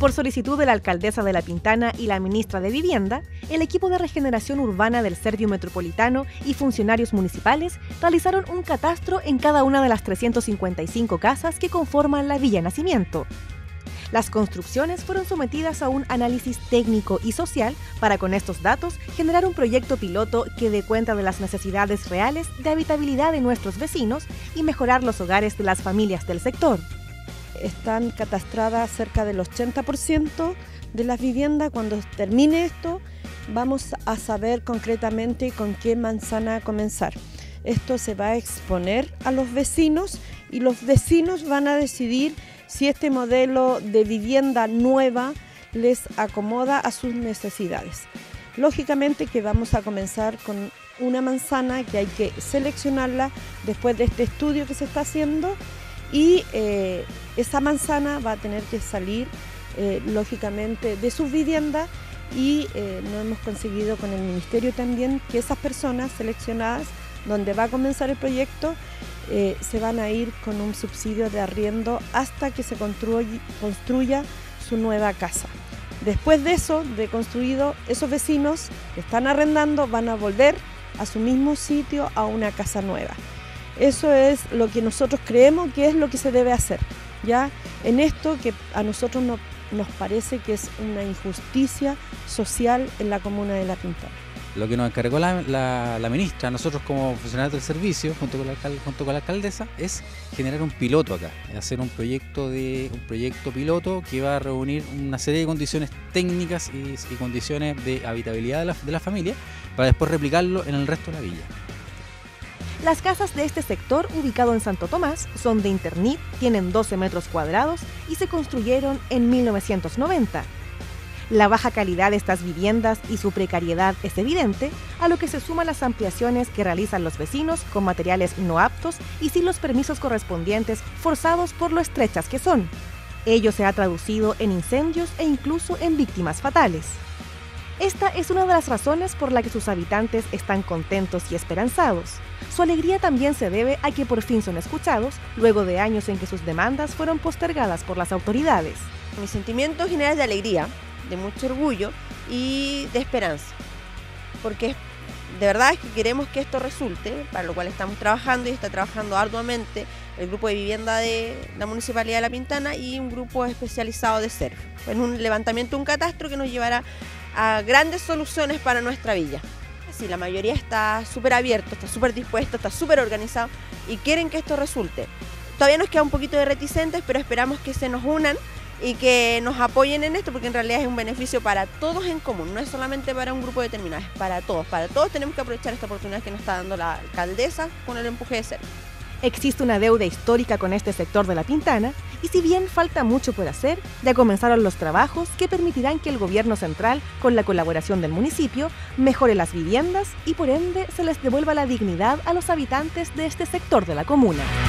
Por solicitud de la alcaldesa de La Pintana y la ministra de Vivienda, el equipo de regeneración urbana del Servio Metropolitano y funcionarios municipales realizaron un catastro en cada una de las 355 casas que conforman la Villa Nacimiento. Las construcciones fueron sometidas a un análisis técnico y social para, con estos datos, generar un proyecto piloto que dé cuenta de las necesidades reales de habitabilidad de nuestros vecinos y mejorar los hogares de las familias del sector. Están catastradas cerca del 80% de las viviendas. Cuando termine esto, vamos a saber concretamente con qué manzana comenzar. Esto se va a exponer a los vecinos y los vecinos van a decidir si este modelo de vivienda nueva les acomoda a sus necesidades. Lógicamente que vamos a comenzar con una manzana que hay que seleccionarla después de este estudio que se está haciendo, y esa manzana va a tener que salir lógicamente de sus viviendas, y no hemos conseguido con el ministerio también que esas personas seleccionadas donde va a comenzar el proyecto se van a ir con un subsidio de arriendo hasta que se construya su nueva casa. Después de eso, de construido, esos vecinos que están arrendando van a volver a su mismo sitio, a una casa nueva. Eso es lo que nosotros creemos que es lo que se debe hacer, ¿ya? En esto que a nosotros nos parece que es una injusticia social en la comuna de La Pintana. Lo que nos encargó la ministra, nosotros como funcionarios del servicio, junto con la alcaldesa, es generar un piloto acá, hacer un proyecto piloto que va a reunir una serie de condiciones técnicas y condiciones de habitabilidad de la familia, para después replicarlo en el resto de la villa. Las casas de este sector, ubicado en Santo Tomás, son de Internit, tienen 12 metros cuadrados y se construyeron en 1990. La baja calidad de estas viviendas y su precariedad es evidente, a lo que se suman las ampliaciones que realizan los vecinos con materiales no aptos y sin los permisos correspondientes, forzados por lo estrechas que son. Ello se ha traducido en incendios e incluso en víctimas fatales. Esta es una de las razones por la que sus habitantes están contentos y esperanzados. Su alegría también se debe a que por fin son escuchados, luego de años en que sus demandas fueron postergadas por las autoridades. Mi sentimiento general es de alegría, de mucho orgullo y de esperanza, porque de verdad es que queremos que esto resulte, para lo cual estamos trabajando y está trabajando arduamente el grupo de vivienda de la Municipalidad de La Pintana y un grupo especializado de SERV, en un levantamiento, un catastro que nos llevará a grandes soluciones para nuestra villa. Sí, la mayoría está súper abierto, está súper dispuesto, está súper organizado y quieren que esto resulte. Todavía nos queda un poquito de reticentes, pero esperamos que se nos unan y que nos apoyen en esto, porque en realidad es un beneficio para todos en común, no es solamente para un grupo determinado, es para todos. Para todos tenemos que aprovechar esta oportunidad que nos está dando la alcaldesa con el empuje de SERV. Existe una deuda histórica con este sector de La Pintana, y si bien falta mucho por hacer, ya comenzaron los trabajos que permitirán que el gobierno central, con la colaboración del municipio, mejore las viviendas y por ende se les devuelva la dignidad a los habitantes de este sector de la comuna.